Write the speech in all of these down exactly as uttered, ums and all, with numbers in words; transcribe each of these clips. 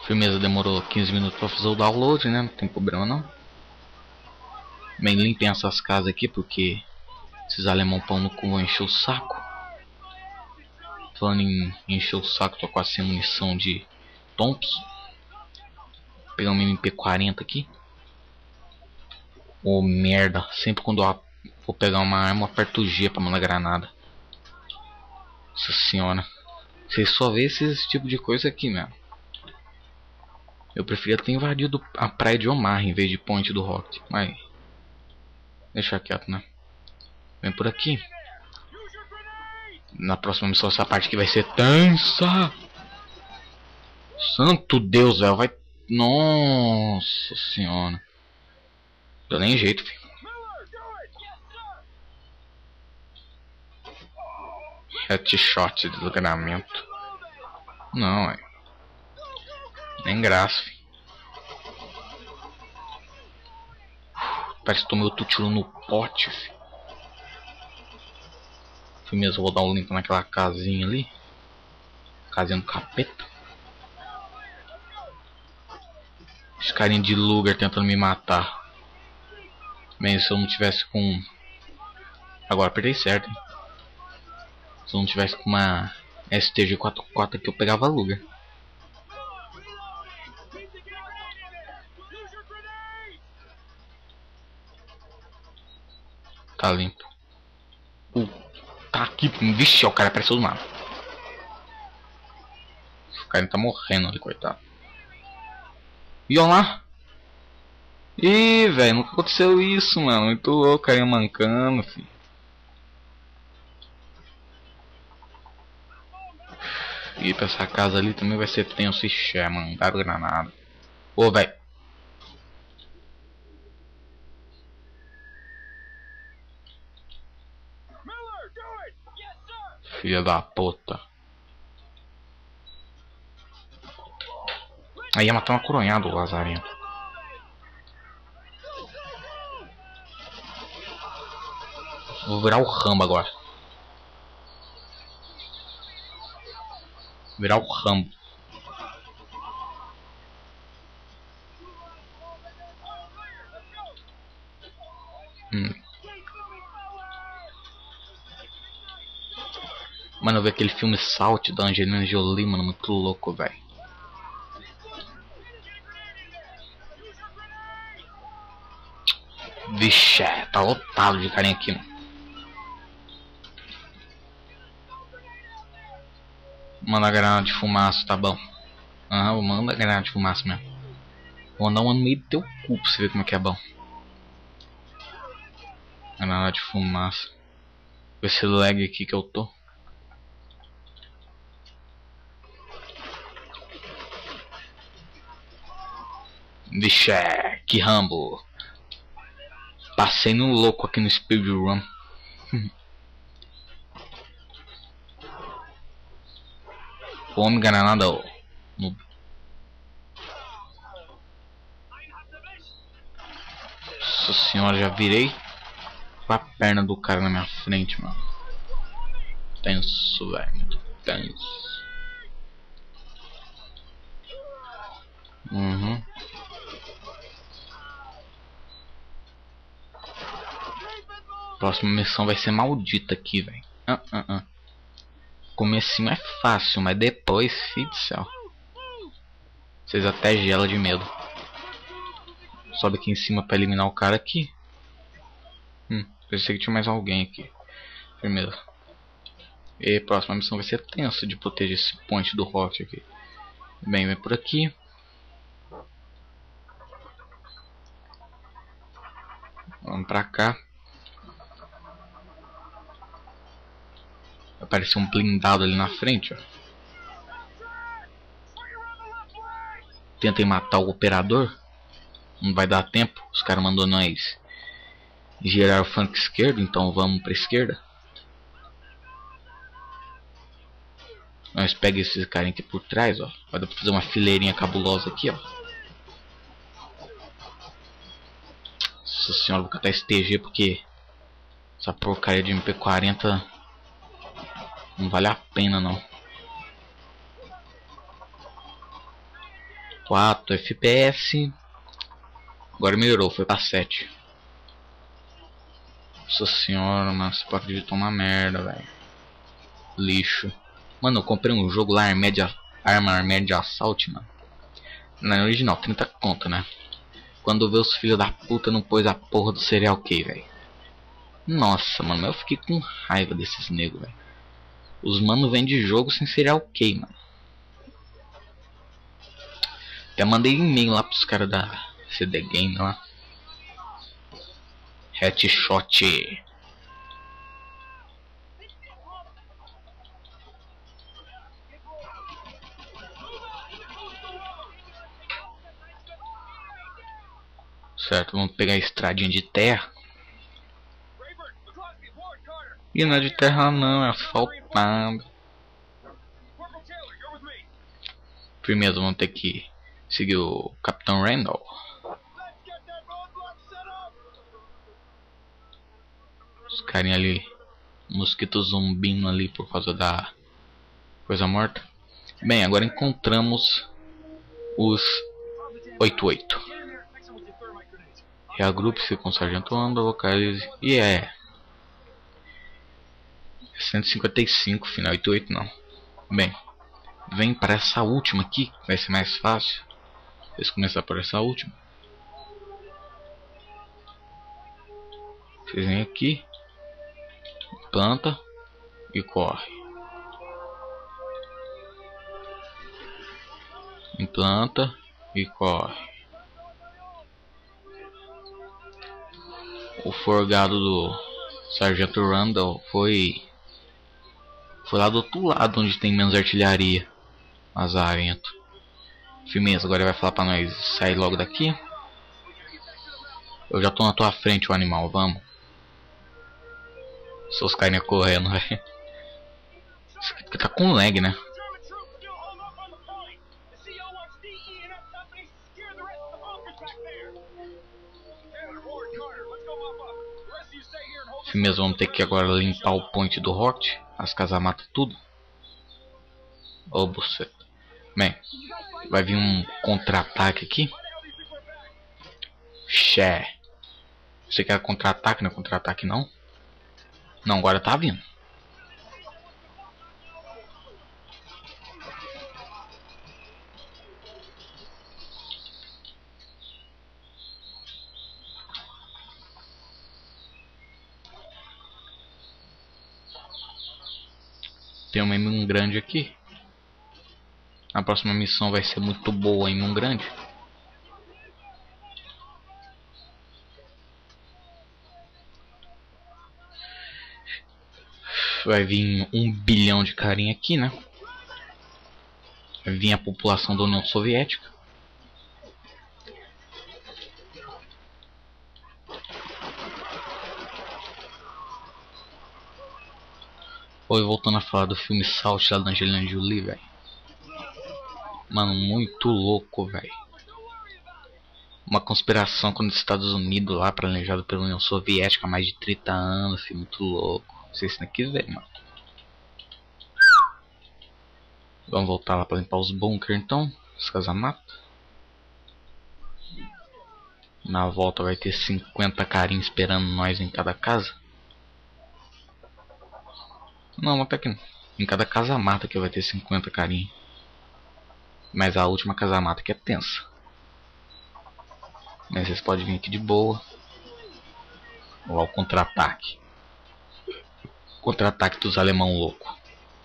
Firmeza, demorou quinze minutos pra fazer o download, né? Não tem problema não. Bem, limpem essas casas aqui porque esses alemão pão no cu vão encher o saco. Falando em encher o saco, tô quase sem munição de Thompson. Vou pegar um M P quarenta aqui. Ô, oh, merda, sempre quando eu vou pegar uma arma eu aperto o G pra mandar granada. Nossa senhora. Vocês só vê esse tipo de coisa aqui mesmo. Eu preferia ter invadido a praia de Omar em vez de Ponte do Rock. Mas deixa quieto, né? Vem por aqui. Na próxima missão essa parte aqui vai ser tensa. Santo Deus, velho. Vai... Nossa senhora. Deu nem jeito, filho. Headshot de desgramento. Não, é. Nem graça, filho. Parece que tomei outro tiro no pote, filho. Fui mesmo, vou dar um limpo naquela casinha ali. Casinha do capeta. Os carinha de Luger tentando me matar. Bem, se eu não tivesse com... Agora apertei certo, hein? Se eu não tivesse com uma S T G quarenta e quatro aqui, eu pegava a Luger. Tá limpo. Uh, tá aqui. Vixe, o cara apareceu do nada. O cara tá morrendo ali, coitado. E olha lá. Ih, velho, nunca aconteceu isso, mano. Muito louco, carinha mancando, filho. E pra essa casa ali também vai ser tenso. Ixi, é, mano, dá granada. Ô, velho. Filha da puta. Aí ia matar uma coronhada, o Lazarinho. Vou virar o Rambo agora. Virar o Rambo. Hum. Mano, eu vi aquele filme Salt da Angelina Jolie, mano, muito louco, velho. Vixe, tá lotado de carinha aqui, mano. Manda granada de fumaça, tá bom. Aham, uhum, manda granada de fumaça mesmo. Vou mandar uma no meio do teu cu pra você ver como é que é bom. Granada de fumaça. Com esse lag aqui que eu tô. Vixe, que Rambo. Passei no louco aqui no speedrun. Homem granada, ó. No... Nossa senhora, já virei com a perna do cara na minha frente, mano. Tenso, velho. Muito tenso. Uhum. Próxima missão vai ser maldita aqui, velho. Uh, uh, uh. Comecinho é fácil, mas depois, filho do céu. Vocês até gelam de medo. Sobe aqui em cima pra eliminar o cara aqui. Hum, pensei que tinha mais alguém aqui. Primeiro. E a próxima missão vai ser tensa de proteger esse ponte do rock aqui. Bem, vem por aqui. Vamos pra cá. Apareceu um blindado ali na frente, ó. Tentem matar o operador. Não vai dar tempo. Os caras mandou nós girar o flanco esquerdo, então vamos pra esquerda. Nós pega esses caras aqui por trás, ó. Vai dar pra fazer uma fileirinha cabulosa aqui, ó. Nossa senhora, vou catar esse T G porque essa porcaria de M P quarenta não vale a pena, não. quatro F P S. Agora melhorou, foi pra sete. Nossa senhora, mano, você pode acreditar uma merda, velho. Lixo. Mano, eu comprei um jogo lá, Arma de, Arma Armed de Assault, mano. Na original, trinta conto, né? Quando eu vi os filhos da puta não pôs a porra do serial key, velho. Nossa, mano, eu fiquei com raiva desses negros, velho. Os mano vendem jogo sem serial key, mano. Até mandei e-mail lá pros caras da C D Game lá. Headshot. Certo, vamos pegar a estradinha de terra. E não é de terra não, é asfaltado. Primeiro vamos ter que seguir o Capitão Randall. Os carinha ali, mosquito zumbindo ali por causa da coisa morta. Bem, agora encontramos os oitenta e oito. Reagrupe-se com o Sargento Randall, localize. E é cento e cinquenta e cinco, final oitenta e oito não. Bem, vem para essa última aqui, vai ser mais fácil. Vocês começar por essa última. Vocês vêm aqui, planta e corre. Implanta e corre. O forgado do Sargento Randall foi foi lá do outro lado, onde tem menos artilharia. Azarento. Firmeza, agora ele vai falar pra nós sair logo daqui. Eu já tô na tua frente, o animal, vamos. Seus carinha correndo, velho. Isso aqui tá com lag, né? Firmeza, vamos ter que agora limpar o ponte do Rocket. As casamatas, tudo. Ô, buceta. Bem, vai vir um contra-ataque aqui. Xé. Você quer contra-ataque? Não é contra-ataque não? Não, agora tá vindo. Tem uma M um grande aqui. A próxima missão vai ser muito boa em M um grande. Vai vir um bilhão de carinha aqui, né? Vai vir a população da União Soviética. Oi, voltando a falar do filme Salt lá da Angelina Jolie, velho. Mano, muito louco, velho. Uma conspiração contra os Estados Unidos lá, planejado pela União Soviética há mais de trinta anos, filho, muito louco. Vocês não quis ver, mano. Vamos voltar lá pra limpar os bunkers então, os casamatos. Na volta vai ter cinquenta carinhos esperando nós em cada casa. Não, até que em cada casamata que vai ter cinquenta carinhos. Mas a última casamata que é tensa. Mas vocês podem vir aqui de boa. Ou ao contra-ataque. Contra-ataque dos alemão louco.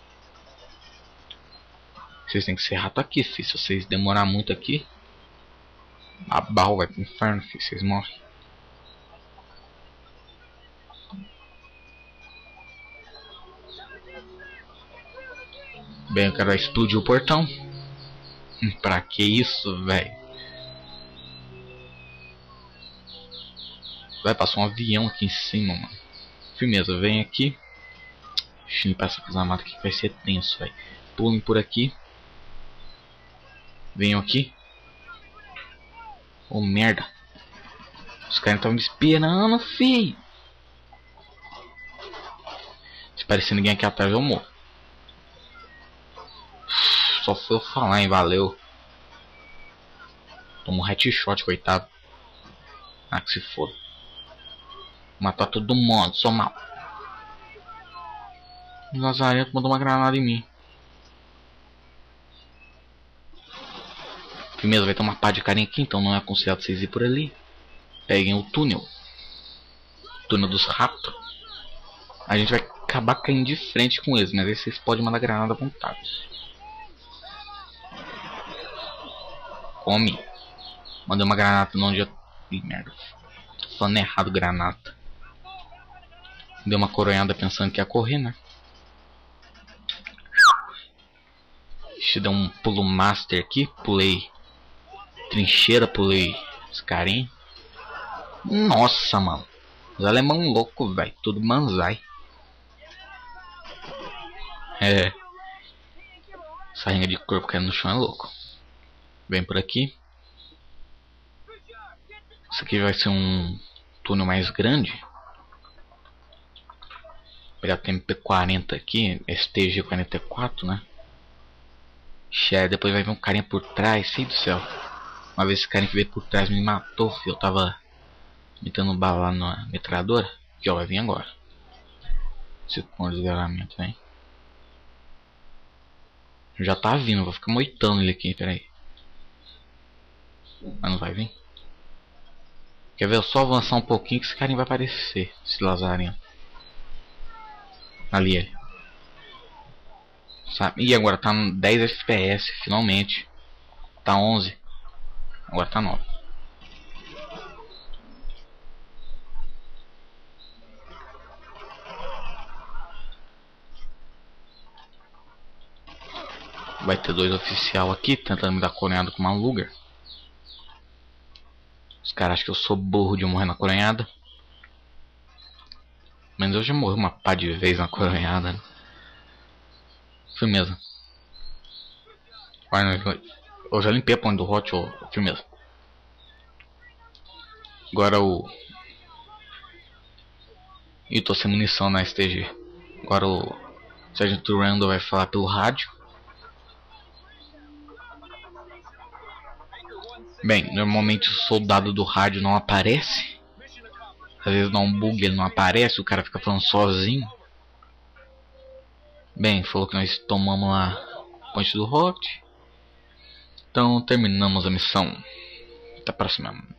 Vocês têm que ser rato aqui, filho. Se vocês demorar muito aqui, a bala vai pro inferno, filho. Vocês morrem. Bem, o cara vai explodir o portão. Pra que isso, velho? Vai passar um avião aqui em cima, mano. Firmeza, vem aqui. Deixa eu limpar essa casamata aqui que vai ser tenso, velho. Pulem por aqui. Venham aqui. Oh, merda. Os caras estão me esperando, fi. Se parecer ninguém aqui atrás, eu morro. Só foi eu falar, hein? Valeu. Toma um headshot, coitado. Ah, que se foda. Matar todo mundo, sou mal. O Lazarento mandou uma granada em mim. Primeiro vai ter uma pá de carinha aqui, então não é aconselhado vocês ir por ali. Peguem o túnel. Túnel dos ratos. A gente vai acabar caindo de frente com eles, mas aí vocês podem mandar granada à vontade. Come. Mandei uma granada no onde eu... Ih, merda. Tô falando errado, granada. Deu uma coronhada pensando que ia correr, né? Deixa eu dar um pulo master aqui. Pulei trincheira, pulei esse carinha. Nossa, mano. Os alemão louco, velho. Tudo manzai. É. Essa rinha de corpo caindo no chão é louco. Vem por aqui. Isso aqui vai ser um túnel mais grande. Vou pegar o M P quarenta aqui. S T G quarenta e quatro, né? Xé, depois vai vir um carinha por trás. Sei do céu. Uma vez esse carinha que veio por trás me matou, filho. Eu tava metendo bala na metralhadora. Aqui, ó, vai vir agora. Esse com desgaramento, vem. Já tá vindo, vou ficar moitando ele aqui, peraí. Mas não vai vir. Quer ver? Eu só avançar um pouquinho que esse carinha vai aparecer. Esse lazarento. Ali ele. Sabe? E agora tá dez F P S, finalmente. Tá onze. Agora tá nove. Vai ter dois oficial aqui tentando me dar coronhada com uma Luger. Os caras acham que eu sou burro de morrer na coronhada. Mas eu já morri uma pá de vez na coronhada, né? Firmeza. Eu já limpei a ponte do hot, ó. Firmeza. Agora o... E tô sem munição na S T G. Agora o Sargento Randall vai falar pelo rádio. Bem, normalmente o soldado do rádio não aparece. Às vezes dá um bug, ele não aparece, o cara fica falando sozinho. Bem, falou que nós tomamos lá a ponte do hot. Então terminamos a missão. Até a próxima.